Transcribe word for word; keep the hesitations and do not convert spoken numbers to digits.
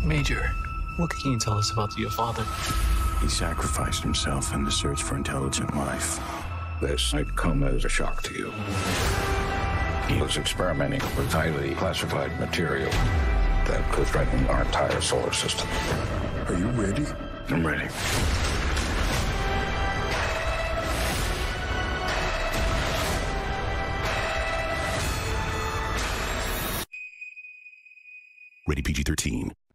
Major, what can you tell us about your father? He sacrificed himself in the search for intelligent life. This might come as a shock to you. He was experimenting with highly classified material that could threaten our entire solar system. Are you ready? I'm ready. Rated P G thirteen.